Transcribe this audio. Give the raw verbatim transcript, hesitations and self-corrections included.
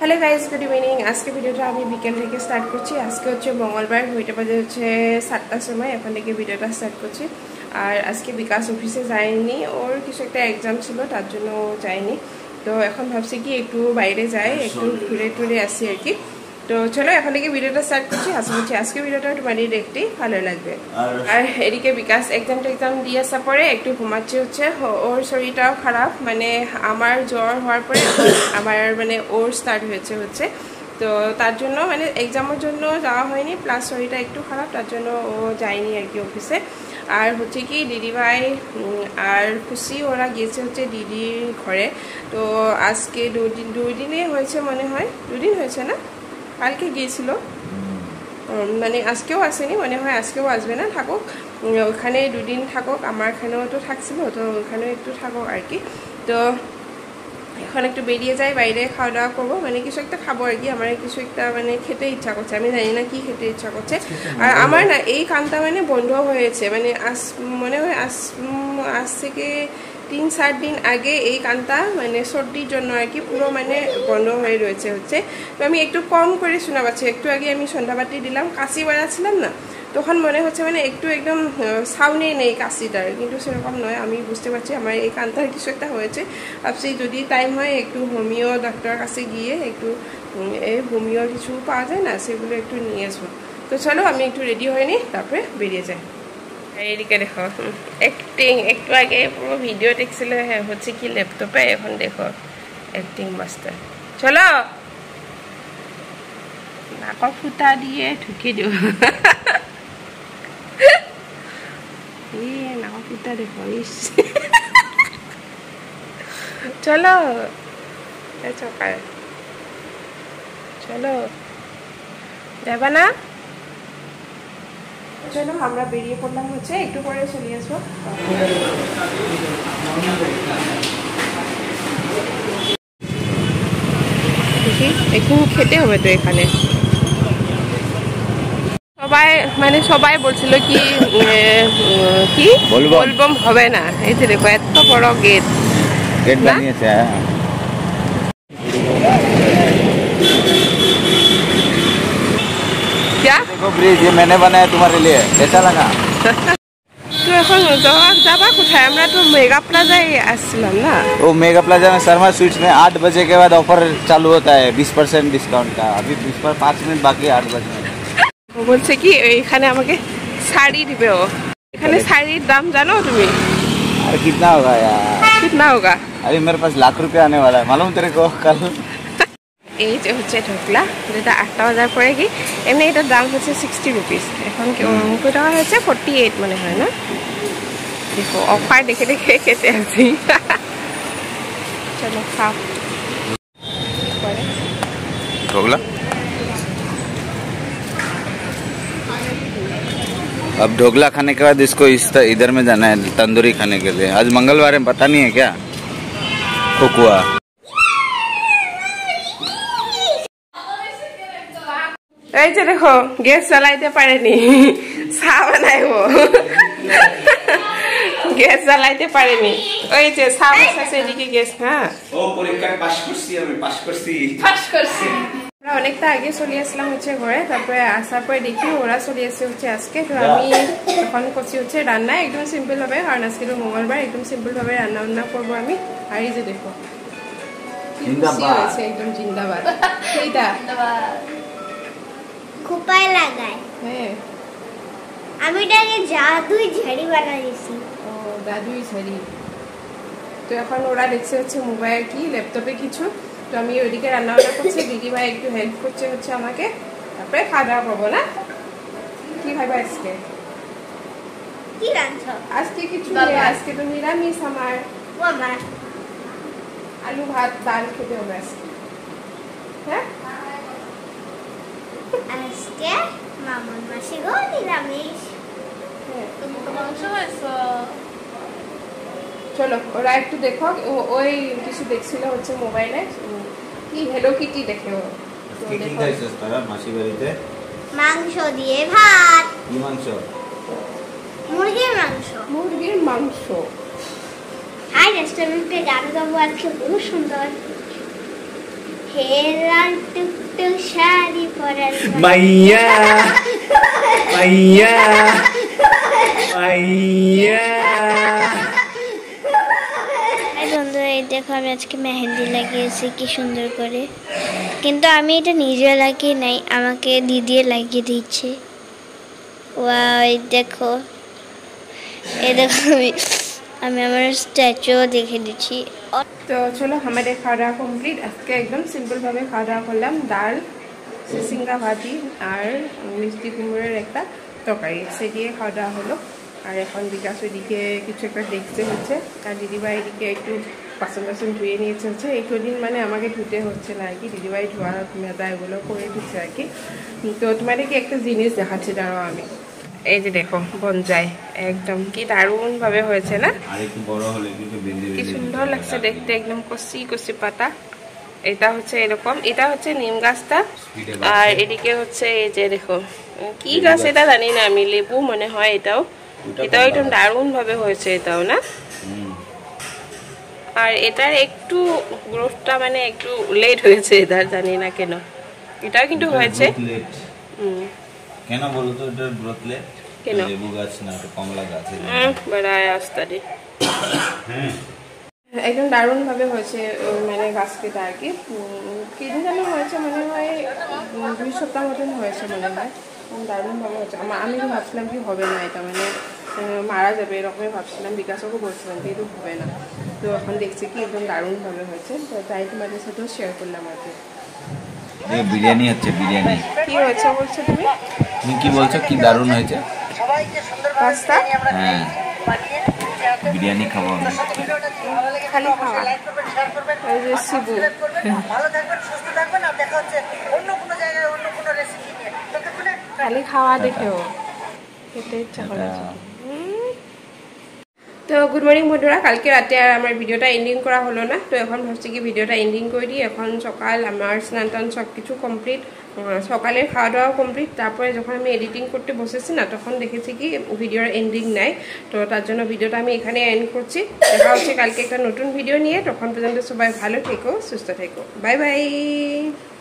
Hello guys good evening. आज के भिडियोटा আমি বিকেল থেকে স্টার্ট করছি। আজকে হচ্ছে মঙ্গলবার, হইতে বাজে হচ্ছে সাতটার সময়। এখন থেকে ভিডিওটা স্টার্ট করছি। আর আজকে বিকাশ অফিসে যায়নি, ওর কিছু একটা এক্সাম ছিল, তার জন্য যায়নি। তো এখন ভাবছি কি একটু বাইরে যাই, একটু ঘুরে টুরে আসি আর কি। তো চলো এখন থেকে ভিডিওটা স্টার্ট করছি। আশা করছি আজকে ভিডিওটা তোমাদের দেখতে ভালো লাগবে। আর এদিকে বিকাশ এক্সাম টেক্সাম দিয়ে আসার পরে একটু ঘুমাচ্ছে হচ্ছে। ওর শরীরটাও খারাপ, মানে আমার জ্বর হওয়ার পরে আমার মানে ওর স্টার্ট হয়েছে হচ্ছে। তো তার জন্য মানে এক্সামের জন্য যাওয়া হয়নি, প্লাস শরীরটা একটু খারাপ, তার জন্য ও যায়নি আর কি অফিসে। আর হচ্ছে কি দিদিভাই আর খুশি ওরা গিয়েছে হচ্ছে দিদির ঘরে। তো আজকে দুদিন দুই দিনে হয়েছে মনে হয়, দুদিন হয়েছে না, কালকে গিয়েছিল, মানে আজকেও আসেনি মনে হয়, আজকেও আসবে না, থাকুক ওখানে দুদিন থাকুক। আমার এখানেও তো থাকছিল, তো ওখানেও একটু থাকুক আর কি। তো এখন একটু বেরিয়ে যাই, বাইরে খাওয়া দাওয়া করবো, মানে কিছু একটা খাবো আর কি। আমার কিছু একটা মানে খেতে ইচ্ছা করছে, আমি জানি না কি খেতে ইচ্ছা করছে। আর আমার না এই কানটা মানে বন্ধ হয়েছে, মানে আজ মনে হয় আজ আজ থেকে তিন চার দিন আগে এই কানটা মানে সর্দির জন্য আর কি পুরো মানে বন্ধ হয়ে রয়েছে হচ্ছে। তো আমি একটু কম করে শোনা পাচ্ছি। একটু আগে আমি সন্ধ্যাবাতি দিলাম, কাশি বাড়াচ্ছিলাম না, তখন মনে হচ্ছে মানে একটু একদম সাউন্ডে নেই কাশিটার, কিন্তু সেরকম নয়। আমি বুঝতে পারছি আমার এই কানটার কিছু একটা হয়েছে। ভাবছি যদি টাইম হয় একটু হোমিও ডাক্তারের কাছে গিয়ে একটু এই হোমিও কিছু পাওয়া যায় না, সেগুলো একটু নিয়ে আসবো। তো চলো আমি একটু রেডি হয়ে নিই, তারপরে বেরিয়ে যাই। এইদিকে দেখো অ্যাক্টিং, একটু আগে পুরো ভিডিও দেখছিল হচ্ছে কি ল্যাপটপে, এখন দেখো অ্যাক্টিং মাস্টার। চলো নাকৰ ফুটা দিয়ে ঢুকি দিও। এই নাকৰ ফুটা দেখো, ইস চলো চকায় চলো, যাবা না? চলো আমরা বেরিয়ে পড়লাম হচ্ছে, একটু পরে চলে আসবো। একটু খেতে হবে তো এখানে। সবাই মানে সবাই বলছিল কি কি বলবম হবে না, এই যে দেখো এত বড় গেট গেট বানিয়েছে। क्या देखो ब्रिज ये मैंने बनाया तुम्हारे लिए, कैसा लगा? तो এখন যাবা কোথায়? আমরা তো মেगा प्लाजा আসছিলাম না। वो मेगा प्लाजा में शर्मा स्वीट्स में आठ बजे के बाद ऑफर चालू होता है बीस परसेंट डिस्काउंट का। अभी बीस पर पाँच मिनट बाकी आठ बजे। ও বলছে কি এখানে আমাকে শাড়ি দিবে। ও এখানে শাড়ির দাম জানো তুমি? अरे कितना होगा यार, कितना होगा? अरे मेरे पास लाख रुपया आने वाला है, मालूम तेरे को कल। এই যে হচ্ছে ঢোকলা, যেটা আটটা বাজার পরে কি এমনি এটার দাম হচ্ছে সিক্সটি রুপিস, এখন কত টাকা হয়েছে ফোরটি এইট মনে হয় না। দেখো অফার দেখে দেখে খেতে আসি। চলো খাও ঢোকলা। अब ढोकला खाने के बाद इसको इस इधर में जाना है तंदूरी खाने के लिए। आज मंगलवार है, पता नहीं है क्या खोकुआ। এই যে দেখো গ্যাস জ্বালাইতে পারেনি, চা বানাইবো, গ্যাস জ্বালাইতে পারেনি। ওই যে চা বসাইছে এদিকে গ্যাস। হ্যাঁ ও পরীক্ষায় পাস করছি, আমি পাস করছি পাস করছি। আমরা অনেকটা আগে চলে আসলাম হচ্ছে ঘরে, তারপরে আসার পরে দেখি ওরা চলে আসছে হচ্ছে আজকে। তো আমি এখন করছি হচ্ছে রান্না, একদম সিম্পল ভাবে, কারণ আজকে তো মঙ্গলবার, একদম সিম্পল ভাবে রান্না বান্না করবো আমি। আর এই যে দেখো একদম জিন্দাবাদ, এইটা খোপায় লাগায়। হ্যাঁ আমি এটাকে জাদুই ঝাড়ি বানাইছি। ও জাদুই ঝাড়ি। তো এখন ওরা দেখছে হচ্ছে মোবাইল কি ল্যাপটপে কিছু, তো আমি ওইদিকে রান্না বান্না করছি, দিদিভাই একটু হেল্প করছে হচ্ছে আমাকে, তারপরে খাওয়া দাওয়া করবো না। কি খাইবা আজকে? কি রাঁধছো আজকে? কিছু নেই, আজকে তো নিরামিষ আমার। আমার আলু ভাত ডাল খেতে হবে আজকে। হ্যাঁ আজকে মামুন মাসি গো নিরামিষ। তুমি তো মাংস খাইছো। চলো ওরা একটু দেখো, ওই কিছু দেখছিল হচ্ছে মোবাইলে, কি হেলো কিটি দেখে। ও কি কি খাইছস তোরা মাসি বাড়িতে? মাংস দিয়ে ভাত। কি মাংস? মুরগির মাংস। মুরগির মাংস। হাই রেস্টুরেন্টে গান গাবো আজকে, খুব সুন্দর। হেলাল টুকটুক শাড়ি পরা মাইয়া মাইয়া মাইয়া। বন্ধুরা এই দেখো আমি আজকে মেহেন্দি লাগিয়েছি কি সুন্দর করে, কিন্তু আমি এটা নিজে লাগিয়ে নাই, আমাকে দিদি লাগিয়ে দিচ্ছে। ওয়াও এই দেখো, এই দেখো আমি আমি আমার স্ট্যাচুও দেখে দিচ্ছি। তো চলো আমাদের খাওয়া দাওয়া কমপ্লিট। আজকে একদম সিম্পলভাবে খাওয়া দাওয়া করলাম, ডাল, সিঙ্গা ভাজি আর মিষ্টি কুমড়োর একটা তরকারি, সে দিয়ে খাওয়া দাওয়া হলো। আর এখন বিকাশ ওইদিকে কিছু একটা দেখতে হচ্ছে, আর দিদিভাই এদিকে একটু বাসন টাসন ধুয়ে নিয়েছে হচ্ছে। এই কদিন মানে আমাকে ধুতে হচ্ছে না আর কি, দিদিভাই ধোয়া মেদা এগুলো করে দিচ্ছে আর কি। তো তোমাদেরকে একটা জিনিস দেখাচ্ছি, দাঁড়াও আমি। এই যে দেখো বনজাই একদম কি দারুণ ভাবে হয়েছে না, কি সুন্দর লাগছে দেখতে, একদম কচি কচি পাতা। এটা হচ্ছে এরকম, এটা হচ্ছে নিম গাছটা, আর এদিকে হচ্ছে এই যে দেখো কি গাছ এটা জানি না আমি, লেবু মনে হয় এটাও, এটাও একদম দারুণ ভাবে হয়েছে এটাও না। আর এটার একটু গ্রোথটা মানে একটু লেট হয়েছে এটার, জানি না কেন, এটাও কিন্তু হয়েছে। হুম কেন বলো তো এটার গ্রোথ লেট? কেন? লেবু গাছ না, এটা কমলা গাছ। হুম বড়ায় আস্তারি একদম দারুণ ভাবে হয়েছে, মানে গাছ কেটে আর কি। কিদিন যেন হয়েছে মনে হয়, দুই সপ্তাহ মতন হয়েছে মনে হয়, দারুণ ভাবে হয়েছে। আমি তো ভাবছিলাম কি হবে না, এটা মানে মারা যাবে এরকমই ভাবছিলাম, বিকাশকে বলছিলাম কিন্তু হবে না। তো এখন দেখছি কি একদম দারুণ ভাবে হয়েছে, তো তাই তোমাদের সাথেও শেয়ার করলাম আর কি। বিরিয়ানি হচ্ছে, বিরিয়ানি কি হয়েছে বলছো তুমি? তুমি কি বলছো কি দারুণ হয়েছে? পাস্তা? হ্যাঁ বিরিয়ানি খাবো আমি, খালি খাওয়া। ওই যে শিবু খালি খাওয়া দেখেও খেতে ইচ্ছা করে। তো গুড মর্নিং বন্ধুরা, কালকে রাতে আর আমার ভিডিওটা এন্ডিং করা হলো না, তো এখন ভাবছি কি ভিডিওটা এন্ডিং করে দিই। এখন সকাল, আমার স্নান টান সব কিছু কমপ্লিট, সকালের খাওয়া দাওয়া কমপ্লিট। তারপরে যখন আমি এডিটিং করতে বসেছি না, তখন দেখেছি কি ভিডিওর এন্ডিং নাই, তো তার জন্য ভিডিওটা আমি এখানে এন্ড করছি। দেখা হচ্ছে কালকে একটা নতুন ভিডিও নিয়ে, তখন পর্যন্ত সবাই ভালো থেকো, সুস্থ থেকো, বাই বাই।